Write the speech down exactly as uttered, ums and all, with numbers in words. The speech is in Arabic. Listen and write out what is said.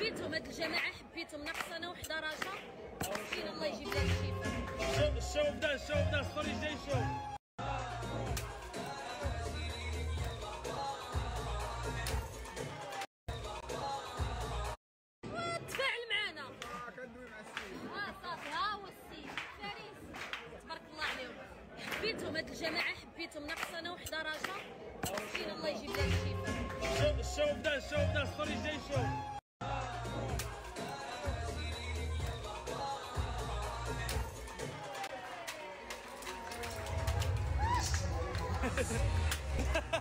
حبيتهم هاد الجماعه، حبيتهم ناقصنا واحد درجه. مسكين الله يجيب لها الشفاء. الشو بدا الشو بدا الصوري جاي شو تفاعل معنا. اه كندوي مع السيد. اه صافي، ها هو السيد فارس تبارك الله عليهم. حبيتهم هاد الجماعه، حبيتهم ناقصنا واحد درجه. مسكين الله يجيب لها الشفاء. الشو بدا الشو بدا الصوري جاي شو Ha ha ha.